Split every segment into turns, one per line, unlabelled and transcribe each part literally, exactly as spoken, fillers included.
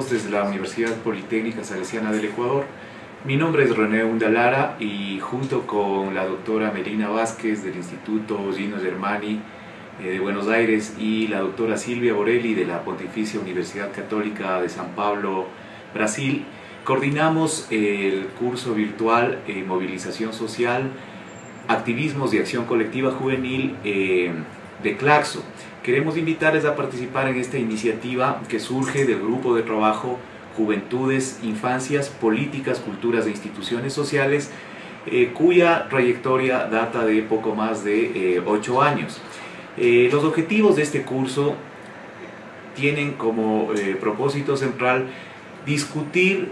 saludos desde la Universidad Politécnica Salesiana del Ecuador. Mi nombre es René Undalara y junto con la doctora Melina Vázquez del Instituto Gino Germani eh, de Buenos Aires y la doctora Silvia Borelli de la Pontificia Universidad Católica de San Pablo, Brasil, coordinamos el curso virtual eh, Movilización Social, Activismos y Acción Colectiva Juvenil eh, de Claxo. Queremos invitarles a participar en esta iniciativa que surge del grupo de trabajo Juventudes, Infancias, Políticas, Culturas e Instituciones Sociales, eh, cuya trayectoria data de poco más de eh, ocho años. Eh, los objetivos de este curso tienen como eh, propósito central discutir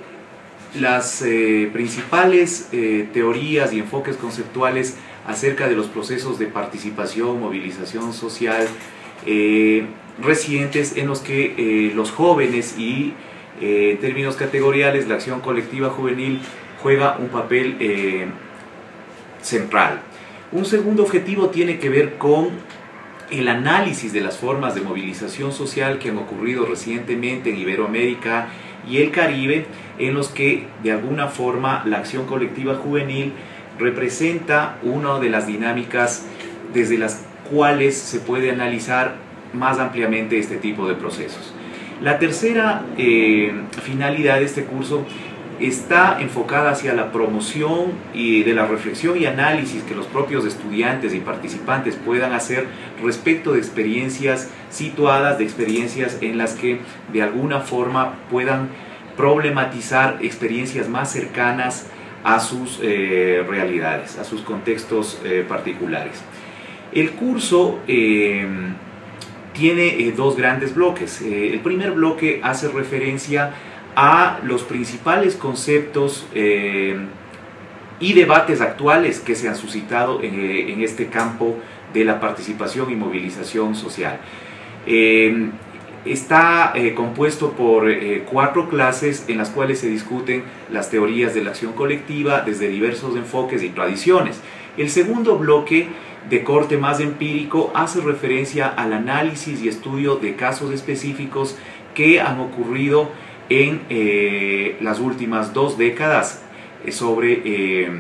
las eh, principales eh, teorías y enfoques conceptuales acerca de los procesos de participación, movilización social eh, recientes en los que eh, los jóvenes y eh, en términos categoriales la acción colectiva juvenil juega un papel eh, central. Un segundo objetivo tiene que ver con el análisis de las formas de movilización social que han ocurrido recientemente en Iberoamérica y el Caribe, en los que de alguna forma la acción colectiva juvenil representa una de las dinámicas desde las cuales se puede analizar más ampliamente este tipo de procesos. La tercera eh, finalidad de este curso está enfocada hacia la promoción y de la reflexión y análisis que los propios estudiantes y participantes puedan hacer respecto de experiencias situadas, de experiencias en las que de alguna forma puedan problematizar experiencias más cercanas a sus eh, realidades, a sus contextos eh, particulares. El curso eh, tiene eh, dos grandes bloques. Eh, el primer bloque hace referencia a los principales conceptos eh, y debates actuales que se han suscitado eh, en este campo de la participación y movilización social. Eh, está eh, compuesto por eh, cuatro clases en las cuales se discuten las teorías de la acción colectiva desde diversos enfoques y tradiciones. El segundo bloque, de corte más empírico, hace referencia al análisis y estudio de casos específicos que han ocurrido en eh, las últimas dos décadas eh, sobre eh,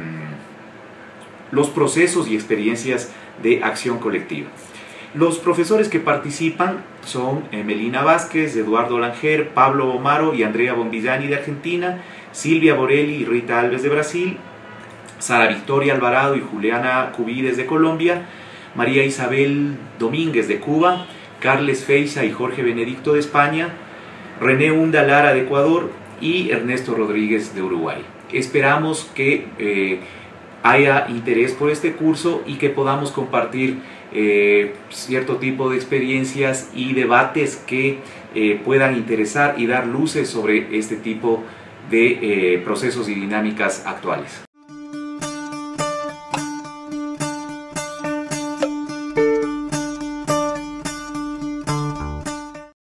los procesos y experiencias de acción colectiva. Los profesores que participan son eh, Melina Vázquez, Eduardo Langer, Pablo Omaro y Andrea Bombillani de Argentina, Silvia Borelli y Rita Alves de Brasil, Sara Victoria Alvarado y Juliana Cubides de Colombia, María Isabel Domínguez de Cuba, Carles Feixa y Jorge Benedicto de España, René Undalara de Ecuador y Ernesto Rodríguez de Uruguay. Esperamos que eh, haya interés por este curso y que podamos compartir eh, cierto tipo de experiencias y debates que eh, puedan interesar y dar luces sobre este tipo de eh, procesos y dinámicas actuales.